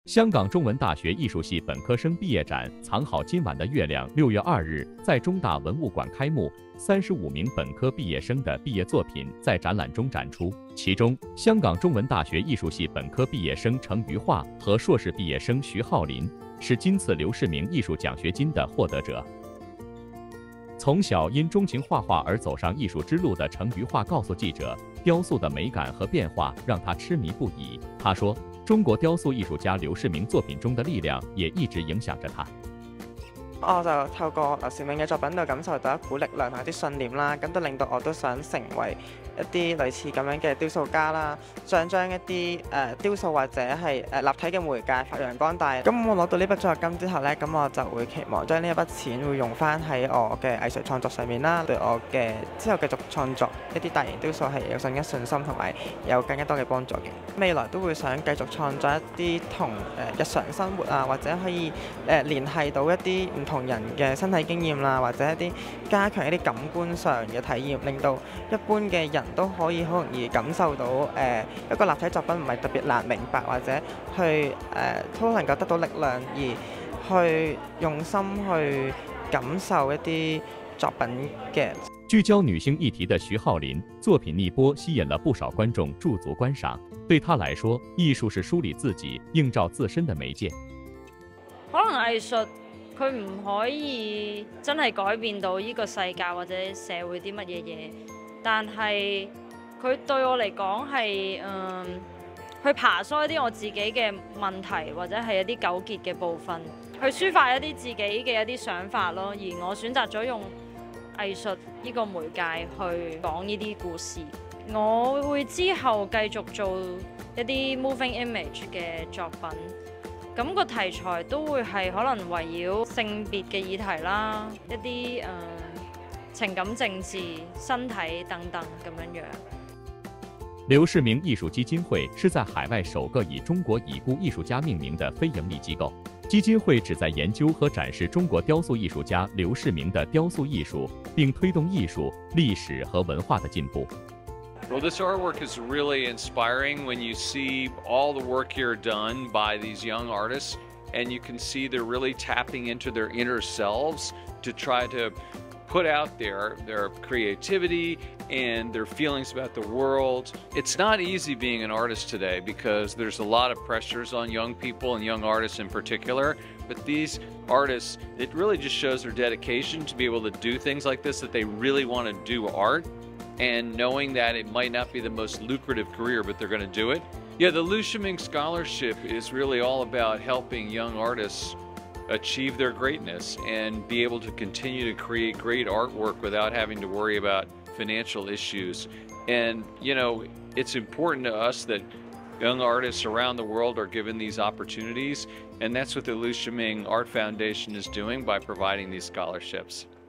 香港中文大学艺术系本科生毕业展“藏好今晚的月亮”6月2日在中大文物馆开幕，35名本科毕业生的毕业作品在展览中展出。其中，香港中文大学艺术系本科毕业生程余化和硕士毕业生徐浩林是今次刘世明艺术奖学金的获得者。从小因钟情画画而走上艺术之路的程余化告诉记者，雕塑的美感和变化让他痴迷不已。他说，中國雕塑藝術家劉世明作品中的力量也一直影響着他。 我就透過劉世明嘅作品度感受到一股力量同一啲信念啦，咁都令到我都想成為一啲類似咁樣嘅雕塑家啦，想將一啲雕塑或者係立體嘅媒介發揚光大。咁我攞到呢筆獎學金之後呢，咁我就會期望將呢一筆錢會用翻喺我嘅藝術創作上面啦，對我嘅之後繼續創作一啲大型雕塑係有更加信心同埋有更加多嘅幫助嘅。未來都會想繼續創作一啲同日常生活啊，或者可以聯繫到一啲唔同人嘅身體經驗啦，或者一啲加強一啲感官上嘅體驗，令到一般嘅人都可以好容易感受到一個立體作品唔係特別難明白，或者去都能夠得到力量，而去用心去感受一啲作品嘅。 聚焦女性議題的徐浩林作品逆波吸引了不少觀眾駐足觀賞。對他來說，藝術是梳理自己、映照自身的媒介。 可能藝術佢唔可以真係改變到呢個世界或者社會啲乜嘢嘢，但係佢對我嚟講係去爬梳一啲我自己嘅問題或者係一啲糾結嘅部分，去抒發一啲自己嘅一啲想法咯。而我選擇咗用藝術呢個媒介去講呢啲故事。我會之後繼續做一啲 moving image 嘅作品。咁個題材都會係可能圍繞性別嘅議題啦，一啲情感政治、身體等等咁樣樣。 劉世明藝術基金會是在海外首個以中國已故藝術家命名的非營利機構。基金會旨在研究和展示中國雕塑藝術家劉世明的雕塑藝術，並推動藝術、歷史和文化的進步。 Well, this artwork is really inspiring when you see all the work here done by these young artists, and you can see they're really tapping into their inner selves to try to put out their creativity and their feelings about the world. It's not easy being an artist today because there's a lot of pressures on young people and young artists in particular, but these artists, it really just shows their dedication to be able to do things like this, that they really want to do art. And knowing that it might not be the most lucrative career, but they're going to do it. Yeah, the Liu Shiming Scholarship is really all about helping young artists achieve their greatness and be able to continue to create great artwork without having to worry about financial issues. And, you know, it's important to us that young artists around the world are given these opportunities, and that's what the Liu Shiming Art Foundation is doing by providing these scholarships.